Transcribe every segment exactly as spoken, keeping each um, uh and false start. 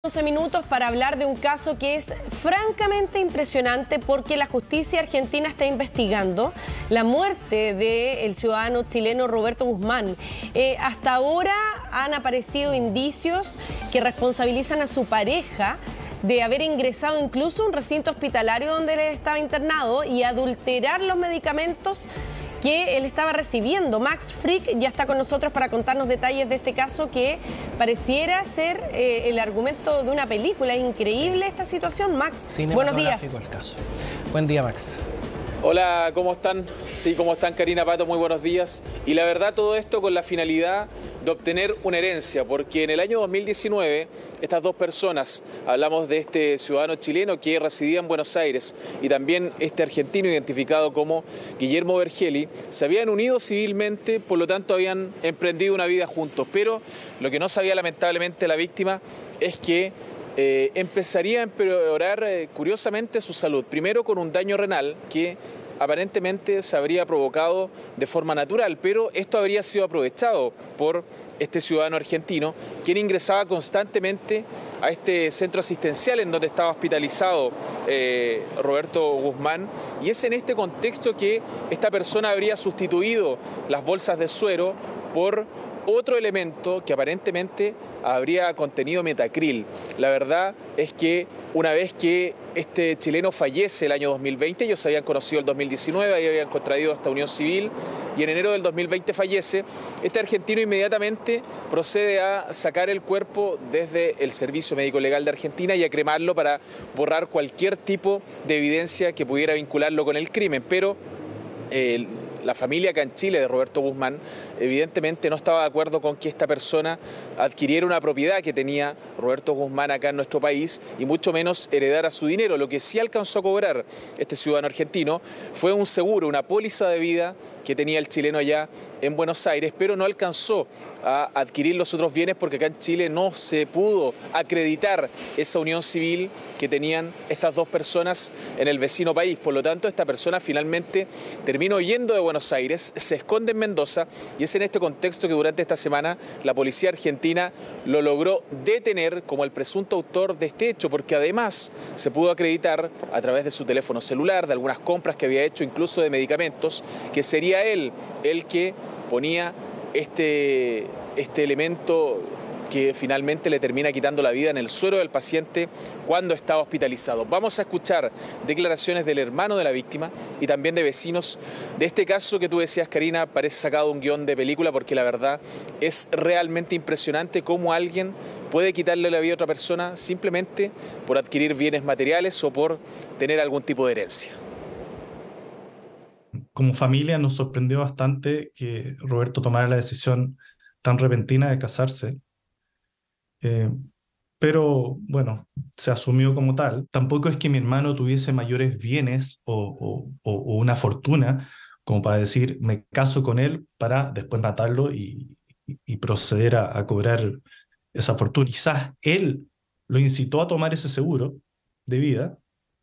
once minutos para hablar de un caso que es francamente impresionante porque la justicia argentina está investigando la muerte del ciudadano chileno Roberto Guzmán. Eh, hasta ahora han aparecido indicios que responsabilizan a su pareja de haber ingresado incluso a un recinto hospitalario donde él estaba internado y adulterar los medicamentos que él estaba recibiendo. Max Frick ya está con nosotros para contarnos detalles de este caso que pareciera ser eh, el argumento de una película. Es increíble esta situación, Max. Buenos días. El caso. Buen día, Max. Hola, ¿cómo están? Sí, ¿cómo están, Karina, Pato? Muy buenos días. Y la verdad, todo esto con la finalidad de obtener una herencia, porque en el año dos mil diecinueve, estas dos personas, hablamos de este ciudadano chileno que residía en Buenos Aires y también este argentino identificado como Guillermo Vergeli, se habían unido civilmente, por lo tanto habían emprendido una vida juntos. Pero lo que no sabía lamentablemente la víctima es que Eh, empezaría a empeorar eh, curiosamente su salud, primero con un daño renal que aparentemente se habría provocado de forma natural, pero esto habría sido aprovechado por este ciudadano argentino, quien ingresaba constantemente a este centro asistencial en donde estaba hospitalizado eh, Roberto Guzmán, y es en este contexto que esta persona habría sustituido las bolsas de suero por otro elemento que aparentemente habría contenido metacril. La verdad es que una vez que este chileno fallece el año dos mil veinte, ellos se habían conocido el dos mil diecinueve, ahí habían contraído esta unión civil, y en enero del dos mil veinte fallece, este argentino inmediatamente procede a sacar el cuerpo desde el Servicio Médico Legal de Argentina y a cremarlo para borrar cualquier tipo de evidencia que pudiera vincularlo con el crimen. Pero eh, la familia acá en Chile de Roberto Guzmán evidentemente no estaba de acuerdo con que esta persona adquiriera una propiedad que tenía Roberto Guzmán acá en nuestro país y mucho menos heredara su dinero. Lo que sí alcanzó a cobrar este ciudadano argentino fue un seguro, una póliza de vida que tenía el chileno allá en Buenos Aires, pero no alcanzó a adquirir los otros bienes porque acá en Chile no se pudo acreditar esa unión civil que tenían estas dos personas en el vecino país. Por lo tanto, esta persona finalmente terminó yendo de Buenos Aires, se esconde en Mendoza, y es en este contexto que durante esta semana la policía argentina lo logró detener como el presunto autor de este hecho, porque además se pudo acreditar a través de su teléfono celular, de algunas compras que había hecho incluso de medicamentos, que sería él el que ponía este, este elemento que finalmente le termina quitando la vida en el suero del paciente cuando estaba hospitalizado. Vamos a escuchar declaraciones del hermano de la víctima y también de vecinos de este caso que tú decías, Karina, parece sacado de un guión de película, porque la verdad es realmente impresionante cómo alguien puede quitarle la vida a otra persona simplemente por adquirir bienes materiales o por tener algún tipo de herencia. Como familia nos sorprendió bastante que Roberto tomara la decisión tan repentina de casarse. Eh, pero bueno, se asumió como tal. Tampoco es que mi hermano tuviese mayores bienes o, o, o una fortuna como para decir me caso con él para después matarlo y, y, y proceder a, a cobrar esa fortuna. Quizás él lo incitó a tomar ese seguro de vida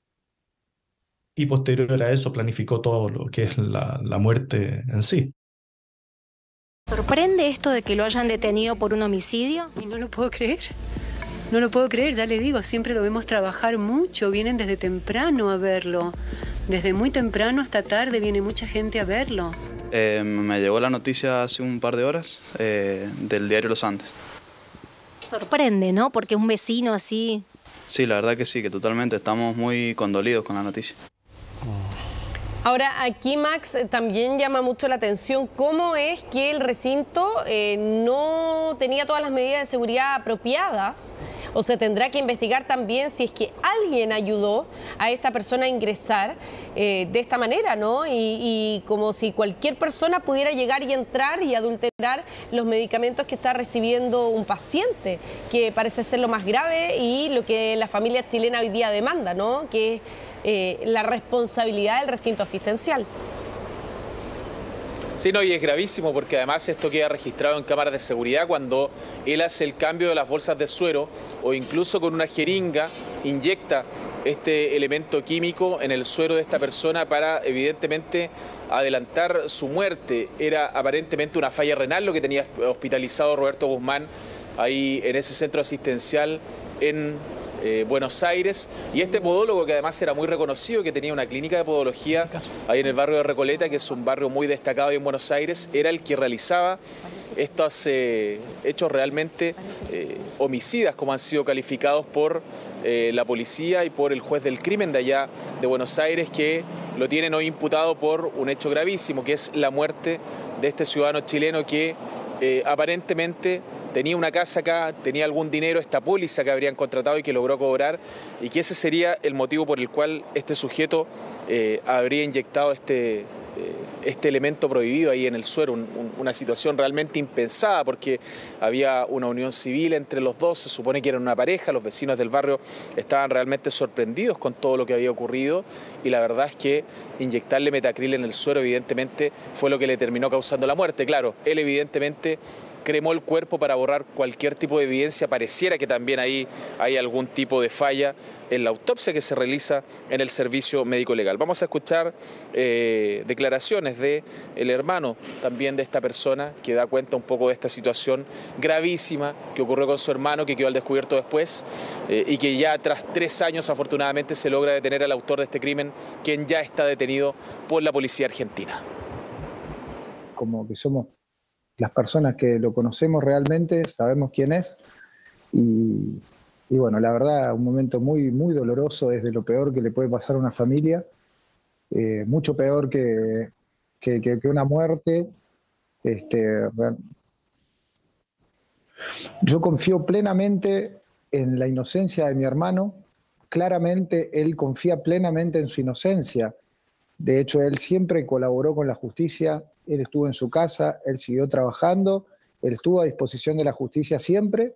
y posterior a eso planificó todo lo que es la, la muerte en sí. ¿Sorprende esto de que lo hayan detenido por un homicidio? Y no lo puedo creer, no lo puedo creer, ya le digo, siempre lo vemos trabajar mucho, vienen desde temprano a verlo, desde muy temprano hasta tarde viene mucha gente a verlo. Eh, me llegó la noticia hace un par de horas eh, del diario Los Andes. Sorprende, ¿no? Porque un vecino así... Sí, la verdad que sí, que totalmente, estamos muy condolidos con la noticia. Ahora, aquí, Max, también llama mucho la atención cómo es que el recinto eh, no tenía todas las medidas de seguridad apropiadas, o se tendrá que investigar también si es que alguien ayudó a esta persona a ingresar eh, de esta manera, ¿no? Y, y como si cualquier persona pudiera llegar y entrar y adulterar los medicamentos que está recibiendo un paciente, que parece ser lo más grave y lo que la familia chilena hoy día demanda, ¿no? Que es Eh, la responsabilidad del recinto asistencial. Sí, no, y es gravísimo porque además esto queda registrado en cámaras de seguridad cuando él hace el cambio de las bolsas de suero o incluso con una jeringa inyecta este elemento químico en el suero de esta persona para evidentemente adelantar su muerte. Era aparentemente una falla renal lo que tenía hospitalizado Roberto Guzmán ahí en ese centro asistencial en eh, Buenos Aires. Y este podólogo, que además era muy reconocido, que tenía una clínica de podología ahí en el barrio de Recoleta, que es un barrio muy destacado ahí en Buenos Aires, era el que realizaba estos eh, hechos realmente eh, homicidas, como han sido calificados por eh, la policía y por el juez del crimen de allá de Buenos Aires, que lo tienen hoy imputado por un hecho gravísimo, que es la muerte de este ciudadano chileno que eh, aparentemente tenía una casa acá, tenía algún dinero, esta póliza que habrían contratado y que logró cobrar, y que ese sería el motivo por el cual este sujeto eh, habría inyectado este... este elemento prohibido ahí en el suero, un, un, una situación realmente impensada, porque había una unión civil entre los dos, se supone que eran una pareja, los vecinos del barrio estaban realmente sorprendidos con todo lo que había ocurrido, y la verdad es que inyectarle metacril en el suero evidentemente fue lo que le terminó causando la muerte. Claro, él evidentemente cremó el cuerpo para borrar cualquier tipo de evidencia. Pareciera que también ahí hay algún tipo de falla en la autopsia que se realiza en el servicio médico legal. Vamos a escuchar eh, declaraciones de el hermano también de esta persona, que da cuenta un poco de esta situación gravísima que ocurrió con su hermano, que quedó al descubierto después eh, y que ya tras tres años afortunadamente se logra detener al autor de este crimen, quien ya está detenido por la policía argentina. Como que somos las personas que lo conocemos realmente, sabemos quién es, y, y bueno, la verdad, un momento muy, muy doloroso, es de lo peor que le puede pasar a una familia, eh, mucho peor que, que, que, que una muerte. Este, yo confío plenamente en la inocencia de mi hermano, claramente él confía plenamente en su inocencia. De hecho, él siempre colaboró con la justicia, él estuvo en su casa, él siguió trabajando, él estuvo a disposición de la justicia siempre.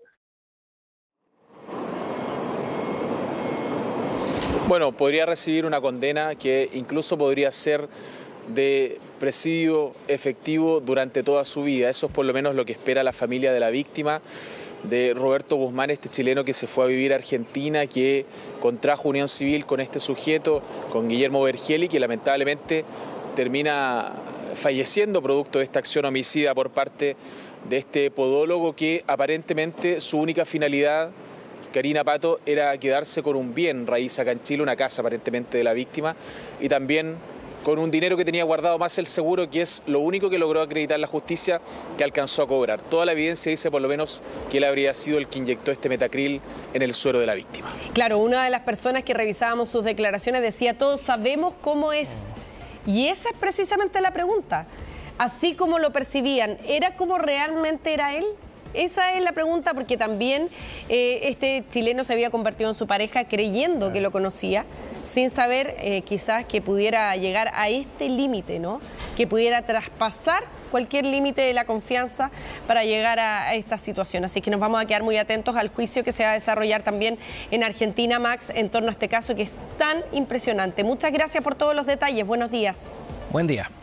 Bueno, podría recibir una condena que incluso podría ser de presidio efectivo durante toda su vida. Eso es por lo menos lo que espera la familia de la víctima, de Roberto Guzmán, este chileno que se fue a vivir a Argentina, que contrajo unión civil con este sujeto, con Guillermo Vergeli, que lamentablemente termina falleciendo producto de esta acción homicida por parte de este podólogo, que aparentemente su única finalidad, Karina Pato, era quedarse con un bien raíz acá en Chile, una casa aparentemente de la víctima, y también con un dinero que tenía guardado, más el seguro, que es lo único que logró acreditar la justicia que alcanzó a cobrar. Toda la evidencia dice por lo menos que él habría sido el que inyectó este metacril en el suero de la víctima. Claro, una de las personas que revisábamos sus declaraciones decía: todos sabemos cómo es. Y esa es precisamente la pregunta. Así como lo percibían, ¿era como realmente era él? Esa es la pregunta, porque también eh, este chileno se había convertido en su pareja creyendo que lo conocía, sin saber eh, quizás que pudiera llegar a este límite, ¿no? Que pudiera traspasar cualquier límite de la confianza para llegar a, a esta situación. Así que nos vamos a quedar muy atentos al juicio que se va a desarrollar también en Argentina, Max, en torno a este caso que es tan impresionante. Muchas gracias por todos los detalles. Buenos días. Buen día.